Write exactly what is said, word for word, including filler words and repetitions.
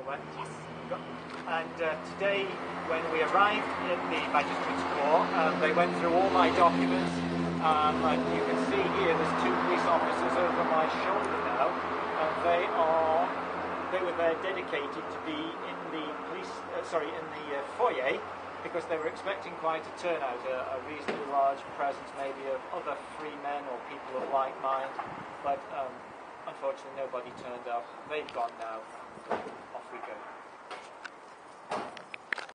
where? Yes. And uh, today, when we arrived at the Magistrates Court, um, they went through all my documents, um, and you can see here there's two police officers over my shoulder now, and they are they were there dedicated to be in the police, uh, sorry, in the uh, foyer, because they were expecting quite a turnout, a, a reasonably large presence maybe of other free men or people of like mind, but um, unfortunately nobody turned up. They've gone now, so off we go.